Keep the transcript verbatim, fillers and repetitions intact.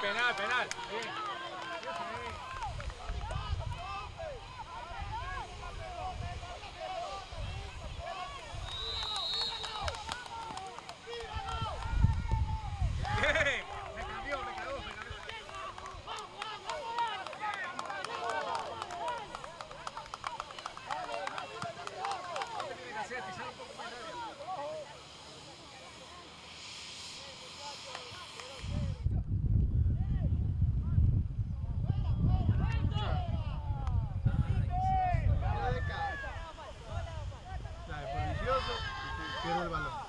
penal, penal. Bien. Me cambió, me cagó, me cagó. ¿Qué tiene que hacer? Pisar un poco más de área. Vicioso y pierde el balón.